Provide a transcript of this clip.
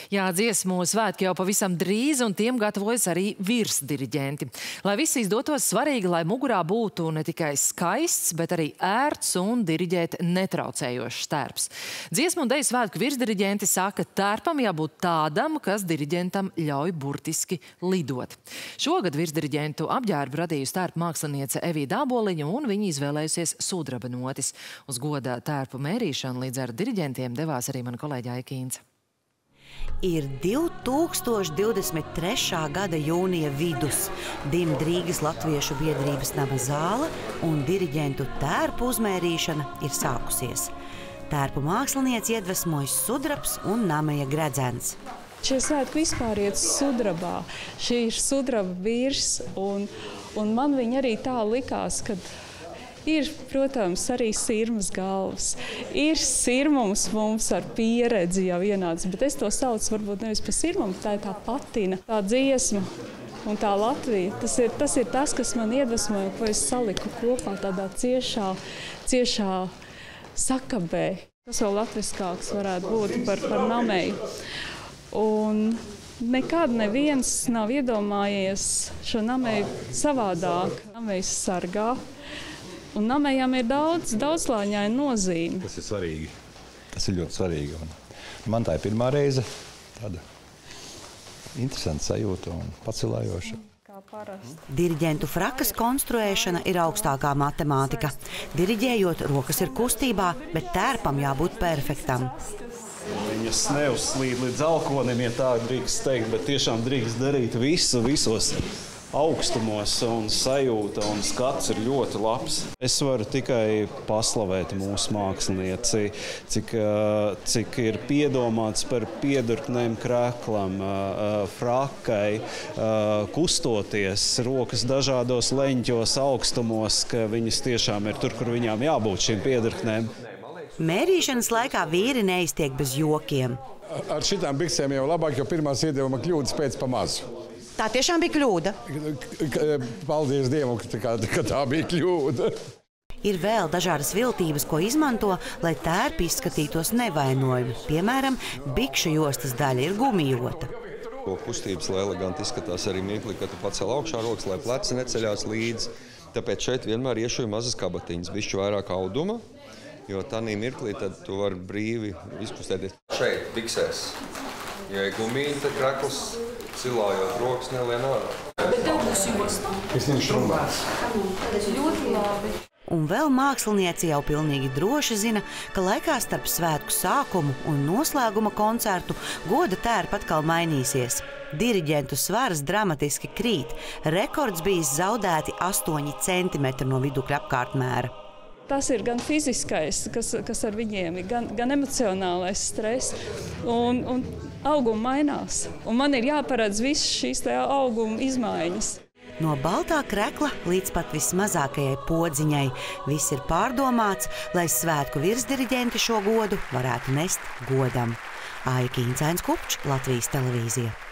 Jā, dziesmu svētki jau pavisam drīz, un tiem gatavojas arī virsdiriģenti. Lai viss izdotos, svarīgi, lai mugurā būtu ne tikai skaists, bet arī ērts un diriģēt netraucējošs tērps. Dziesmu un deju svētku virsdiriģenti saka, tērpam jābūt tādam, kas diriģentam ļauj burtiski lidot. Šogad virsdiriģentu apģērbu radījusi tērpu māksliniece Evīda Āboliņa, un viņa izvēlējusies sudraba notis. Uz goda tērpu mērīšanu līdz ar diriģentiem devās arī mana kolēģe Aija Kīnce. Ir 2023. gada jūnija vidus. Dimd Rīgas Latviešu biedrības nama zāle un diriģentu tērpu uzmērīšana ir sākusies. Tērpu mākslinieci iedvesmojas sudrabs un Nameja gredzens. Šie svētki vispār iet sudrabā. Šī ir sudraba virs, un man viņa arī tā likās, ka ir, protams, arī sirmas galvas. Ir sirmums mums ar pieredzi jau ienācis, bet es to saucu varbūt nevis par sirmumu, tā ir tā patina, tā dziesma un tā Latvija. Tas ir tas, kas man iedvesmoja, ko es saliku kopā tādā ciešā sakabē. Tas vēl latviskāks varētu būt par Nameju. Un nekad neviens nav iedomājies šo Nameju savādāk. Namejs sargā. Un Namejam ir daudzslāņaina nozīme. Tas ir svarīgi. Tas ir ļoti svarīgi. Man tā ir pirmā reize. Tāda interesanta sajūta un pacelājoša. Diriģentu frakas konstruēšana ir augstākā matemātika. Diriģējot, rokas ir kustībā, bet tērpam jābūt perfektam. Viņas neuzslīd līdz alkonim, ja tā drīkst teikt, bet tiešām drīkst darīt visos augstumos, un sajūta un skats ir ļoti labs. Es varu tikai paslavēt mūsu mākslinieci, cik ir piedomāts par piedurknēm kreklam, frakai, kustoties, rokas dažādos leņķos, augstumos, ka viņas tiešām ir tur, kur viņām jābūt šīm piedurknēm. Mērīšanas laikā vīri neiztiek bez jokiem. Ar šitām biksēm jau labāk, jo pirmās iedevuma kļūdas pēc pa mazu. Tā tiešām bija kļūda. Paldies Dievam, ka tā bija kļūda. Ir vēl dažādas viltības, ko izmanto, lai tērpi izskatītos nevainojami. Piemēram, bikšu jostas daļa ir gumijota. Kustības, lai eleganti izskatās arī mirkli, ka tu pacel augšā rokas, lai pleci neceļās līdzi. Tāpēc šeit vienmēr iešuju mazas kabatiņas, bišķi vairāk auduma, jo tanī mirklī tad tu vari brīvi izkustēties. Šeit biksēs, ja ir gumija, tad krekls cilājot rokas nelien ārā. Bet tev būs josta? Es viņu šrumbās. Ļoti labi. Un vēl mākslinieci jau pilnīgi droši zina, ka laikā starp svētku sākumu un noslēguma koncertu goda tērpa atkal mainīsies. Diriģentu svars dramatiski krīt. Rekords bijis zaudēti 8 centimetri no vidukļa apkārtmēra. Tas ir gan fiziskais, kas ar viņiem ir, gan emocionālais stress, un augumi mainās. Un man ir jāparedz visas šīs auguma izmaiņas. No baltā krekla līdz pat vismazākajai podziņai. Viss ir pārdomāts, lai svētku virsdiriģenti šo godu varētu nest godam. Aija Kīnce, Kupčs, Latvijas televīzija.